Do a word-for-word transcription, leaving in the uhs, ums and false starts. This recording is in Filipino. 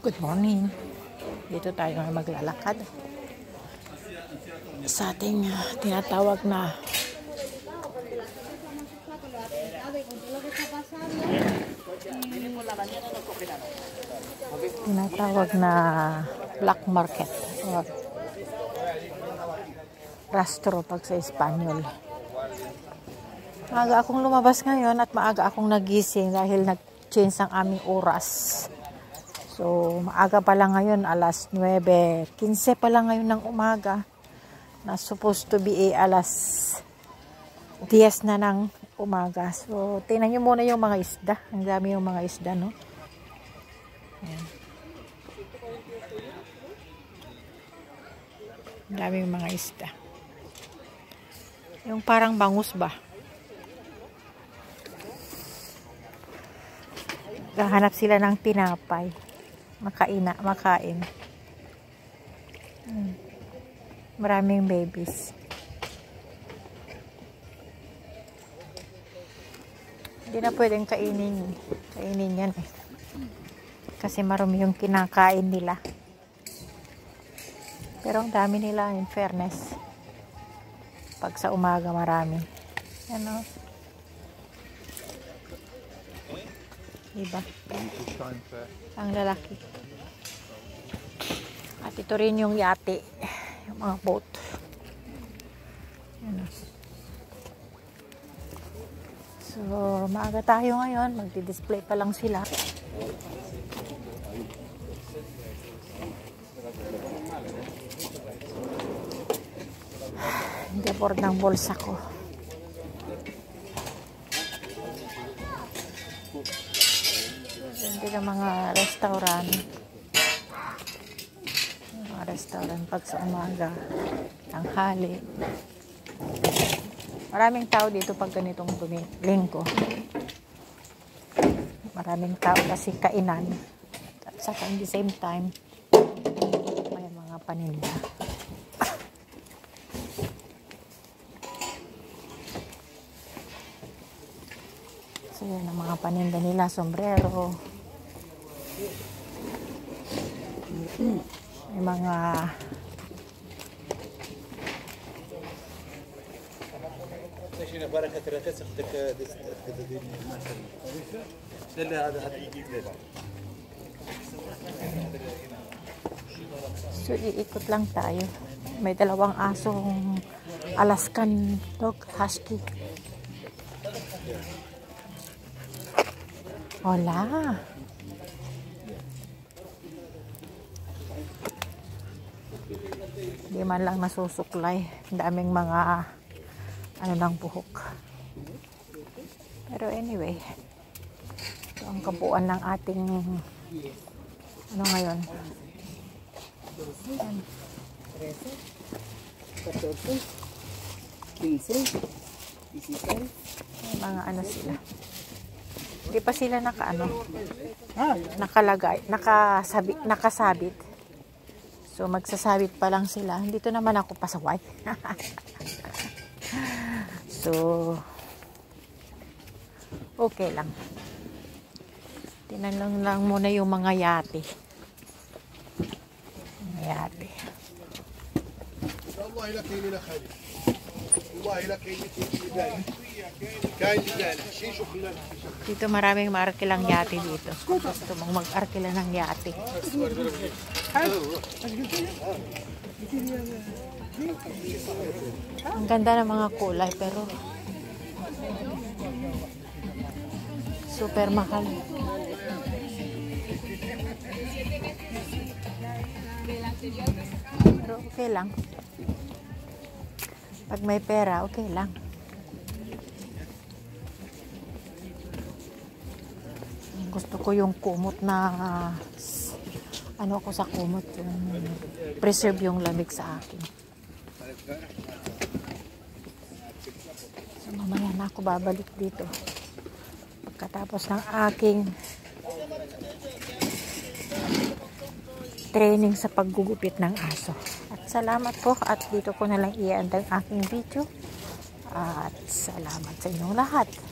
Good morning. Dito tayo ngayon maglalakad sa ating uh, tinatawag na tinatawag na black market or rastro pag sa Espanyol. Maaga akong lumabas ngayon at maaga akong nagising dahil nag-change ang aming oras. So, maaga pa lang ngayon, alas nuwebe kinse pa lang ngayon ng umaga. Na supposed to be eh, alas diyes na ng umaga. So, tingnan nyo muna yung mga isda. Ang dami yung mga isda, no? Ayan. Ang dami yung mga isda. Yung parang bangus ba? Gahanap sila ng tinapay. Makaina, makain. Hmm. Maraming babies. Hindi na pwedeng kainin. Kainin yan eh. Kasi marumi yung kinakain nila. Pero ang dami nila, in fairness. Pag sa umaga marami. Ano? Diba? Ang lalaki. At ito rin yung yate. Yung mga boat. Ano. So, maaga tayo ngayon. Magdi-display pa lang sila. Hindi board ng bulsa ko. Hindi na mga restaurant. Mga restaurant pag sa umaga. Tanghali. Maraming tao dito pag ganitong linggo. Maraming tao kasi kainan. At saka in the same time, may mga paninda. So yun ang mga paninda nila. Sombrero. May mga so iikot lang tayo. May dalawang asong Alaskan dog husky. Hola. Hindi man lang nasusuklay. Daming mga ano ng buhok. Pero anyway, ito ang kabuuan ng ating ano ngayon. Ayan. May mga ano sila. Hindi pa sila naka ano, nakalagay, nakasabit, nakasabit. So, magsasabit pa lang sila. Dito naman ako pasaway. So, okay lang. Tinanong lang muna yung mga yate. Mga yate. Dito maraming maarkilang yate dito. Gusto mong mag-arkila ng yate. Ang ganda ng mga kulay pero super mahal. Pero okay lang. Pag may pera, okay lang. Gusto ko yung kumot na ano ako sa kumot, yung preserve yung lamig sa akin. So mamaya na ako babalik dito pagkatapos ng aking training sa paggugupit ng aso. At salamat po at dito ko na lang i-end ang aking video. At salamat sa inyong lahat.